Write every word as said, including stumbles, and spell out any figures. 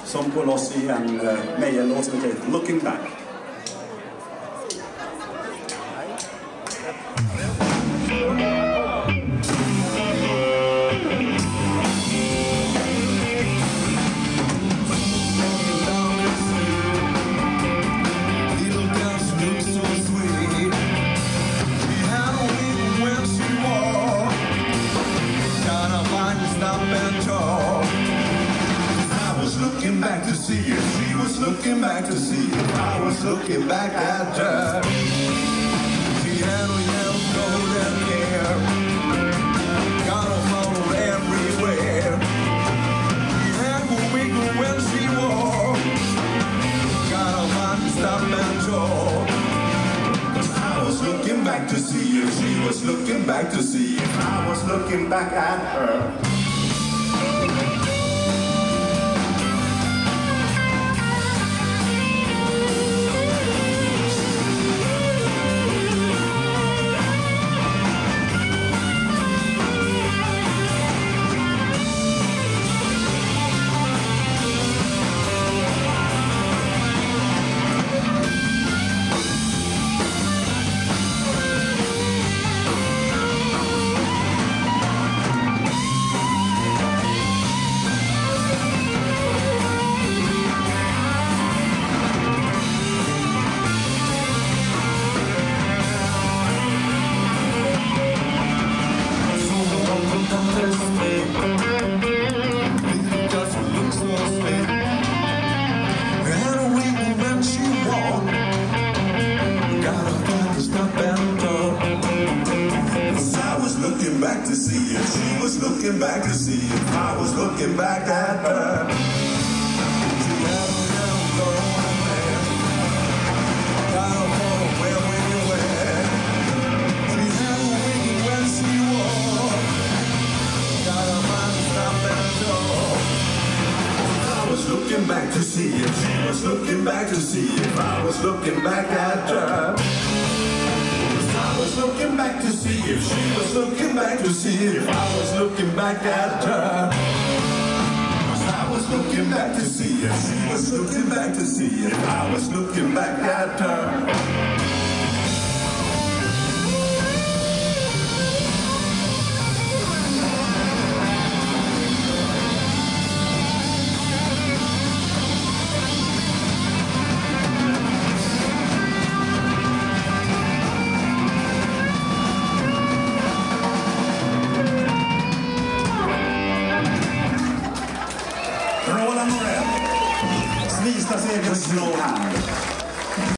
som går loss i en uh, Meyer-låt som heter Looking Back. Looking back to see her, she was looking back to see if I was looking back at her. She had a yellow golden hair, got a flower everywhere. She had a wiggle when she walked, got a mind to stop and talk. I was looking back to see her, she was looking back to see if I was looking back at her. Back to see if she was looking back to see if I was looking back at her. She had a young golden hair, got a photo where we were. She had a wiggle when she walked, got a mind to stop and talk. I was looking back to see if she was looking back to see if I was looking back at her. I was looking back to see if she was looking back to see if I was looking back at her. I was looking back to see if she was looking back to see if I was looking back at her. Roland Norell, Svistas egen Snowhand.